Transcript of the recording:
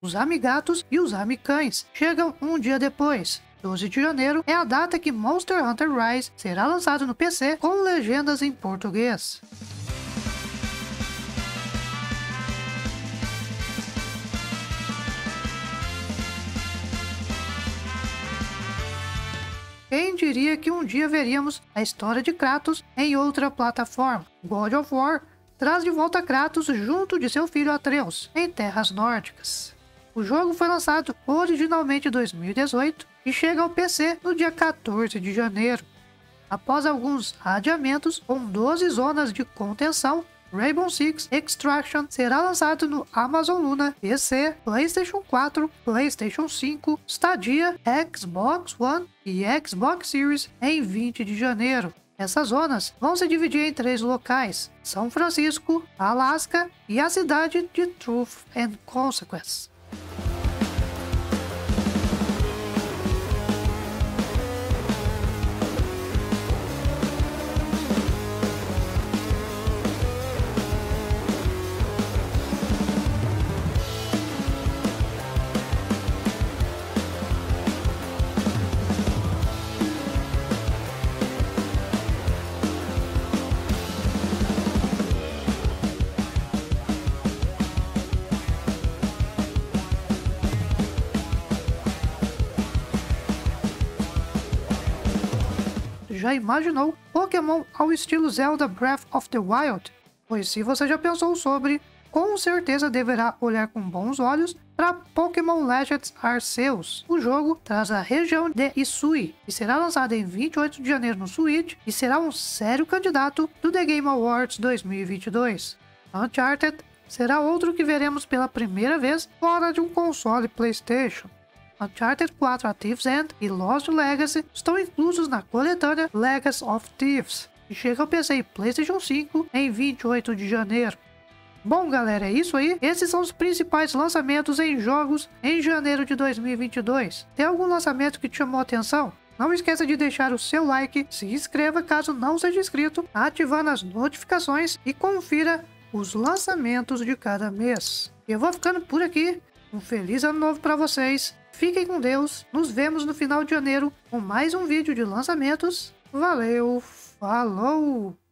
os Amigatos e os Amicães chegam um dia depois. 12 de janeiro é a data que Monster Hunter Rise será lançado no PC com legendas em português. Quem diria que um dia veríamos a história de Kratos em outra plataforma? God of War traz de volta Kratos junto de seu filho Atreus, em terras nórdicas. O jogo foi lançado originalmente em 2018 e chega ao PC no dia 14 de janeiro. Após alguns adiamentos com 12 zonas de contenção, Rainbow Six Extraction será lançado no Amazon Luna, PC, PlayStation 4, PlayStation 5, Stadia, Xbox One e Xbox Series em 20 de janeiro. Essas zonas vão se dividir em 3 locais: São Francisco, Alasca e a cidade de Truth and Consequence. Já imaginou Pokémon ao estilo Zelda Breath of the Wild? Pois se você já pensou sobre, com certeza deverá olhar com bons olhos para Pokémon Legends Arceus. O jogo traz a região de Hisui e será lançado em 28 de janeiro no Switch e será um sério candidato do The Game Awards 2022. Uncharted será outro que veremos pela primeira vez fora de um console PlayStation. Uncharted 4 A Thief's End e Lost Legacy estão inclusos na coletânea Legacy of Thieves, que chega ao PC e PlayStation 5 em 28 de janeiro. Bom galera, é isso aí. Esses são os principais lançamentos em jogos em janeiro de 2022. Tem algum lançamento que te chamou a atenção? Não esqueça de deixar o seu like, se inscreva caso não seja inscrito, ativando as notificações e confira os lançamentos de cada mês. Eu vou ficando por aqui. Um feliz ano novo para vocês. Fiquem com Deus, nos vemos no final de janeiro com mais um vídeo de lançamentos. Valeu, falou!